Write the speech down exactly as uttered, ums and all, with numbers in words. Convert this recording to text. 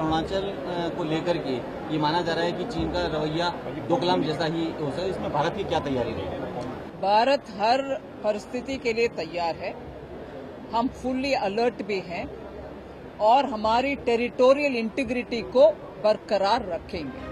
अरुणाचल को लेकर के ये माना जा रहा है कि चीन का रवैया डोकलाम जैसा ही हो सकता है, इसमें भारत की क्या तैयारी रहेगी? भारत हर परिस्थिति के लिए तैयार है। हम फुल्ली अलर्ट भी हैं और हमारी टेरिटोरियल इंटीग्रिटी को बरकरार रखेंगे।